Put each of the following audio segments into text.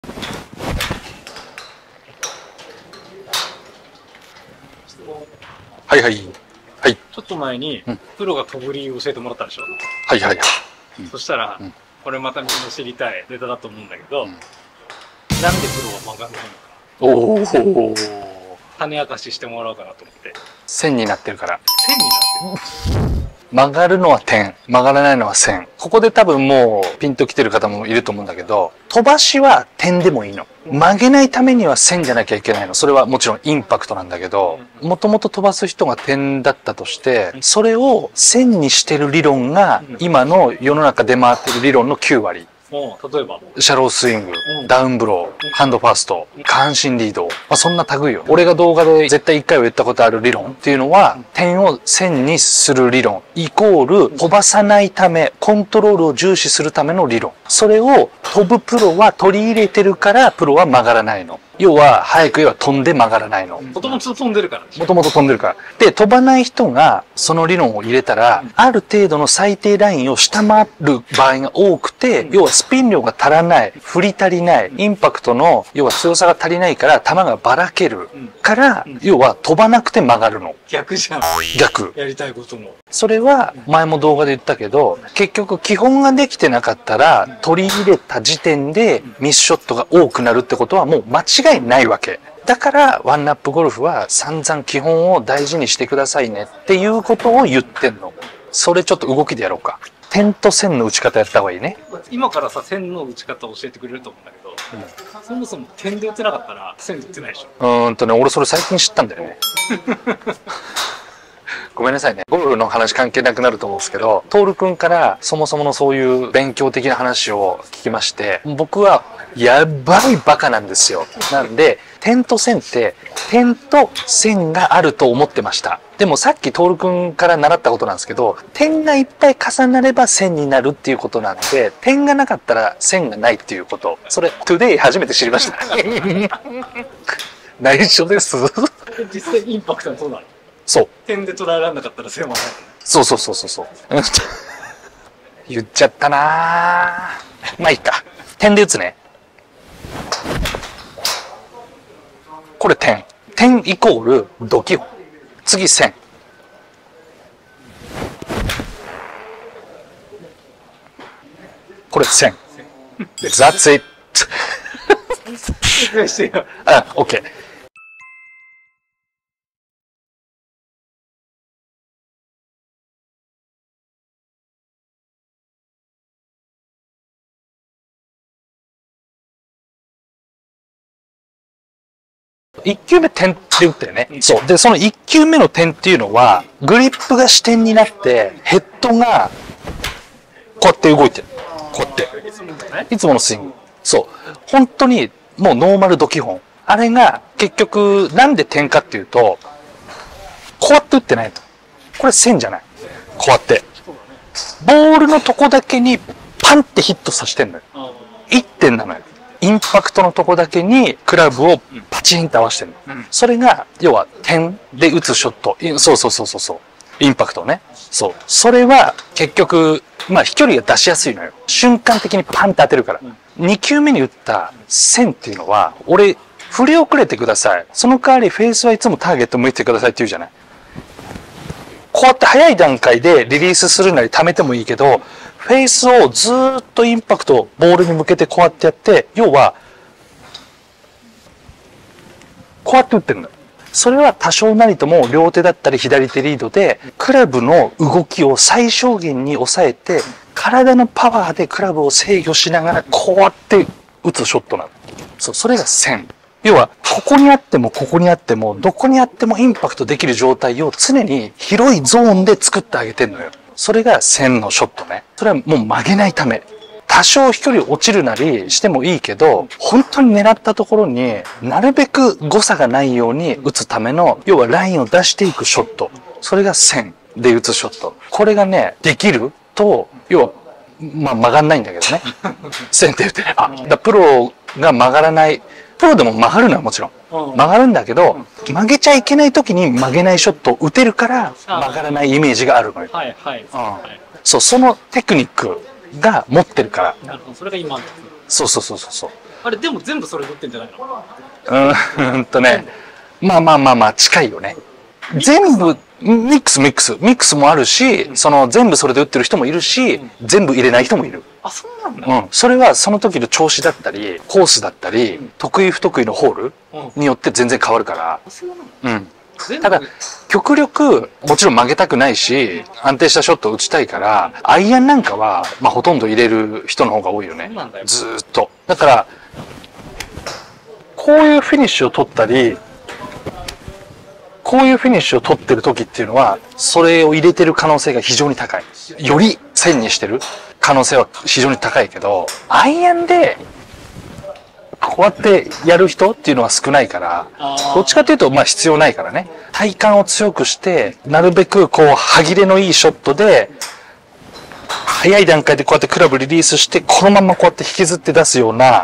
はいはい。はい。 ちょっと前に、プロが飛ぶ理由を教えてもらったでしょ。 はいはいはい。 そしたら、これまたみんな知りたいネタだと思うんだけど、なんでプロは曲がんないのか。 おお。 種明かししてもらおうかなと思って。 線になってるから。 線になってる。 曲がるのは点、曲がらないのは線。ここで多分もうピンと来てる方もいると思うんだけど、飛ばしは点でもいいの。曲げないためには線じゃなきゃいけないの。それはもちろんインパクトなんだけど、もともと飛ばす人が点だったとして、それを線にしてる理論が今の世の中出回ってる理論の9割。 例えばシャロースイング、ダウンブロー、ハンドファースト、下半身リード、そんな類よ。俺が動画で絶対1回は言ったことある理論っていうのは、点を線にする理論、イコール飛ばさないため、コントロールを重視するための理論。それを飛ぶプロは取り入れてるからプロは曲がらないの。要は、早く言えば飛んで曲がらないの。 もともと飛んでるから。 もともと飛んでるから。で、飛ばない人がその理論を入れたら、ある程度の最低ラインを下回る場合が多くて、要はスピン量が足らない、振り足りない、インパクトの、要は強さが足りないから、球がばらけるから、要は飛ばなくて曲がるの。 逆じゃん。 逆。 やりたいことも。 それは、前も動画で言ったけど、結局基本ができてなかったら、取り入れた時点でミスショットが多くなるってことはもう間違いないわけ。だから、ワンナップゴルフは散々基本を大事にしてくださいねっていうことを言ってんの。それちょっと動きでやろうか。点と線の打ち方やった方がいいね。 今からさ、線の打ち方を教えてくれると思うんだけど、そもそも点で打てなかったら線で打てないでしょ。 俺それ最近知ったんだよね。ごめんなさいね。ゴルフの話関係なくなると思うんですけど、トール君からそもそものそういう勉強的な話を聞きまして、僕はやばいバカなんですよ。なんで、点と線って、点と線があると思ってました。でもさっきトール君から習ったことなんですけど、点がいっぱい重なれば線になるっていうことなんで、点がなかったら線がないっていうこと。それ、トゥデイ初めて知りました。内緒です。 実際インパクトはどうなの？ そう。 点で捉えられなかったら線はない。 そう。言っちゃったなぁ。まあいいか。点で打つね。これ点。点イコールドキホン。次線。これ線。That's it. 説明してよ。 OK。1球目点で打ったよね。そう。で、その1球目の点っていうのは、グリップが支点になって、ヘッドが、こうやって動いてる。こうやって。いつものスイング。そう。本当に、もうノーマルド基本。あれが、結局、なんで点かっていうと、こうやって打ってないの。これ線じゃない。こうやって。ボールのとこだけに、パンってヒットさせてんのよ。1点なのよ。インパクトのとこだけにクラブをパチンと合わせてるの。それが、要は点で打つショット。そう。インパクトね。そう。それは結局、飛距離が出しやすいのよ。瞬間的にパンって当てるから。2球目に打った線っていうのは、俺、振り遅れてください。その代わりフェースはいつもターゲット向いてくださいって言うじゃない。こうやって早い段階でリリースするなり貯めてもいいけど、フェースをずーっとインパクトをボールに向けてこうやってやって、要は、こうやって打ってるのよ。それは多少なりとも両手だったり左手リードで、クラブの動きを最小限に抑えて、体のパワーでクラブを制御しながら、こうやって打つショットなの。そう、それが線。要は、ここにあっても、ここにあっても、どこにあってもインパクトできる状態を常に広いゾーンで作ってあげてんのよ。それが線のショットね。それはもう曲げないため。多少飛距離落ちるなりしてもいいけど、本当に狙ったところになるべく誤差がないように打つための、要はラインを出していくショット。それが線で打つショット。これがね、できると、要は、曲がんないんだけどね。線で打てれば。プロが曲がらない。プロでも曲がるのはもちろん。曲がるんだけど、曲げちゃいけない時に曲げないショットを打てるから曲がらないイメージがあるのよ。そう、そのテクニックが持ってるから。 なるほど、それが今。 そう。 あれ、でも全部それで打ってんじゃないの？ まあ、近いよね。全部、ミックスもあるし、全部それで打ってる人もいるし、全部入れない人もいる。 あ、そうなんだ。 うん。それはその時の調子だったり、コースだったり、得意不得意のホールによって全然変わるから。 そうなの？ うん。ただ、極力、もちろん曲げたくないし、安定したショットを打ちたいから、アイアンなんかは、まあほとんど入れる人の方が多いよね。 そうなんだよ。 ずーっと。だから、こういうフィニッシュを取ったり、こういうフィニッシュを取ってる時っていうのは、それを入れてる可能性が非常に高い。より線にしてる可能性は非常に高いけど、アイアンで、こうやってやる人っていうのは少ないから、どっちかというと、まあ必要ないからね。体幹を強くして、なるべくこう、歯切れのいいショットで、早い段階でこうやってクラブリリースして、このままこうやって引きずって出すような、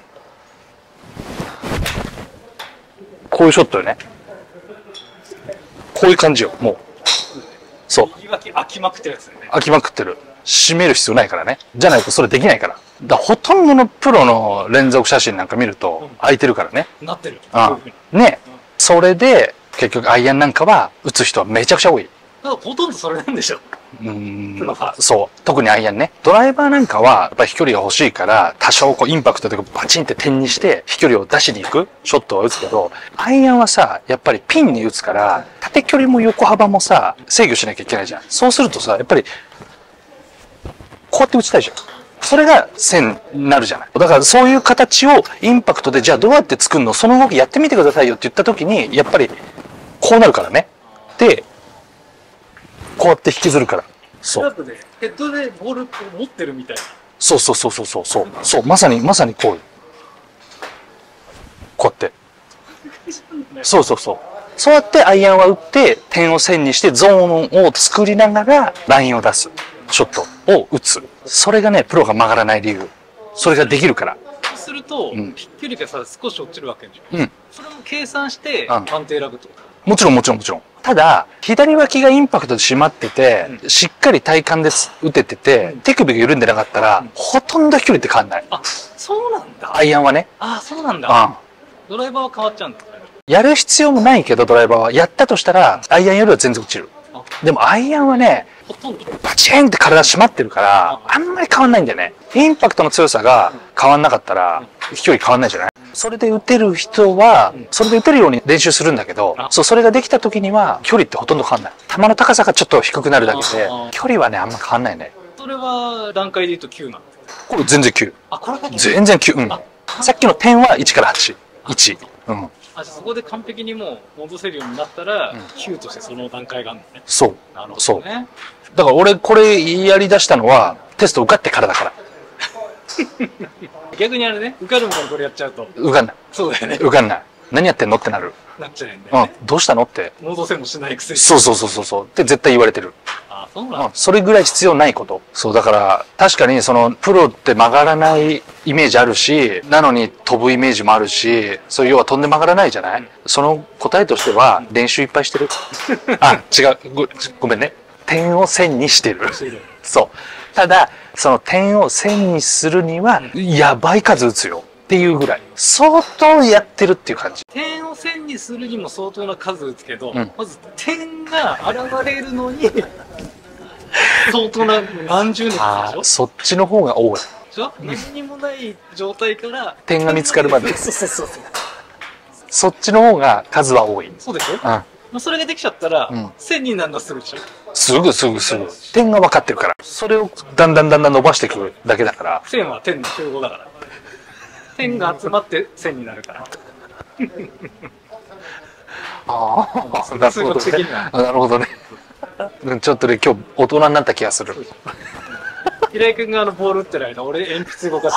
こういうショットよね。こういう感じよ、もう。そう。 右脇開きまくってるやつだよね。 開きまくってる。締める必要ないからね。じゃないとそれできないから。ほとんどのプロの連続写真なんか見ると、開いてるからね。 なってる。 ね。それで、結局アイアンなんかは打つ人はめちゃくちゃ多い。 ほとんどそれなんでしょ。 そう。特にアイアンね。ドライバーなんかは、やっぱり飛距離が欲しいから、多少こうインパクトでバチンって点にして、飛距離を出しに行くショットは打つけど、アイアンはさ、やっぱりピンに打つから、縦距離も横幅もさ、制御しなきゃいけないじゃん。そうするとさ、やっぱり、こうやって打ちたいじゃん。それが線になるじゃない。だからそういう形をインパクトで、じゃあどうやって作るの？その動きやってみてくださいよって言った時に、やっぱり、こうなるからね。で、こうやって引きずるから。そう。 ヘッドでボール持ってるみたいな。 そう、まさにこう。こうやって。そう。そうやってアイアンは打って、点を線にしてゾーンを作りながら、ラインを出す。ショットを打つ。それがね、プロが曲がらない理由。それができるから。 そうすると、飛距離がさ、少し落ちるわけでしょ。 うん。 それも計算して、安定ラグってこと？ もちろん。ただ、左脇がインパクトで締まってて、しっかり体幹で打ててて、手首が緩んでなかったら、ほとんど飛距離って変わんない。 あ、そうなんだ。 アイアンはね。 あ、そうなんだ。ドライバーは変わっちゃうんだ。 やる必要もないけど、ドライバーは。やったとしたら、アイアンよりは全然落ちる。でもアイアンはね、 ほとんどバチーンって体締まってるから、あんまり変わんないんだよね。インパクトの強さが変わんなかったら、飛距離変わんないじゃない？それで打てる人は、それで打てるように練習するんだけど、それができた時には、距離ってほとんど変わんない。球の高さがちょっと低くなるだけで、距離はね、あんま変わんないね。 それは段階で言うと9なんですか？ これ全然9。 あ、これだけ全然9。うん。さっきの点は1から8。1。うん。 あ、じゃあそこで完璧にもう戻せるようになったら、9としてその段階があるのね。 そう。 なるほどね。 だから俺これやり出したのはテスト受かってからだから。 逆にあれね、受かるもんこれやっちゃうと。 受かんない。 そうだよね。 受かんない。何やってんのってなる。 なっちゃうんだよね。 どうしたのって。 戻せもしないくせに。 そう。って絶対言われてる。 あ、そうなんだ。 それぐらい必要ないこと。そう、だから確かにプロって曲がらないイメージあるし、なのに飛ぶイメージもあるし、そういう要は飛んで曲がらないじゃない？その答えとしては練習いっぱいしてる。あ、違う。ごめんね。点を線にしてる。そう。ただ、その点を線にするには、やばい数打つよっていうぐらい。相当やってるっていう感じ。 点を線にするにも相当な数打つけど、まず点が現れるのに、相当な何十年かでしょ？ そっちの方が多い。 何にもない状態から、 点が見つかるまで。 そう。 そっちの方が数は多い。 そうでしょ？それができちゃったら、線になるのはすぐでしょ？すぐ。点が分かってるから。それをだんだん伸ばしていくだけだから。 線は点の集合だから。点が集まって線になるから。 なるほどね。ちょっとね、今日大人になった気がする。 平井君がボール打ってる間、俺鉛筆動か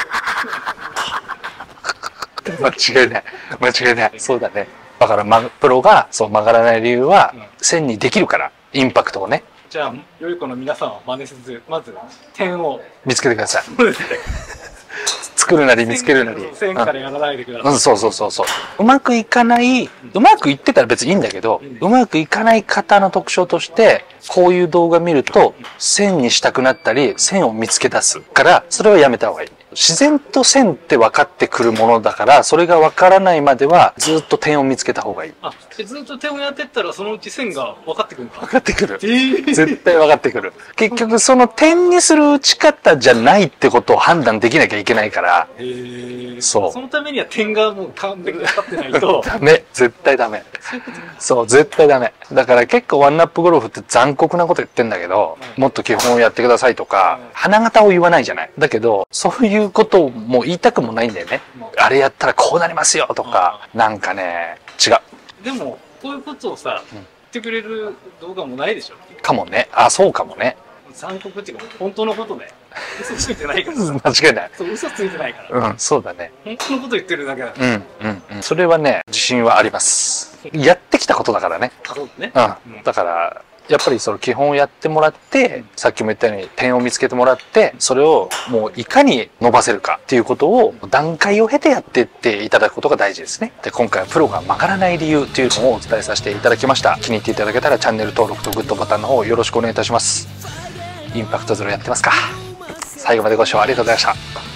す。間違いない。そうだね。だからプロがそう曲がらない理由は、線にできるから、インパクトをね。 じゃあ、良い子の皆さんは真似せず、まず点を見つけてください。作るなり見つけるなり。 線からやらないでください。 そう。うまくいかない、うまくいってたら別にいいんだけど、うまくいかない方の特徴として、こういう動画見ると、線にしたくなったり、線を見つけ出すから、それはやめた方がいい。 自然と線って分かってくるものだから、それが分からないまではずっと点を見つけた方がいい。 あ、ずっと点をやってったらそのうち線が分かってくるのか。 分かってくる。 絶絶対分かってくる。結局その点にする打ち方じゃないってことを判断できなきゃいけないから。そう。 そのためには点がもう完璧に分かってないと。 ダメ。絶対ダメ。そう、絶対ダメ。だから結構ワンナップゴルフって残酷なこと言ってんだけど、もっと基本をやってくださいとか、花形を言わないじゃない。だけど、そういうことも言いたくもないんだよね。あれやったらこうなりますよとか、なんかね、違う。 でも、こういうことをさ、言ってくれる動画もないでしょ。 かもね。あ、そうかもね。 残酷っていうか、本当のことで。嘘ついてないからさ。 間違いない。 そう、嘘ついてないから。 うん、そうだね。 本当のこと言ってるだけだから。それはね、自信はあります。やってきたことだからね。 そうね。 だから、やっぱりその基本をやってもらって、さっきも言ったように点を見つけてもらって、それをもういかに伸ばせるかっていうことを段階を経てやっていっていただくことが大事ですね。で、今回はプロが曲がらない理由っていうのをお伝えさせていただきました。気に入っていただけたらチャンネル登録とグッドボタンの方よろしくお願いいたします。インパクトゼロやってますか？最後までご視聴ありがとうございました。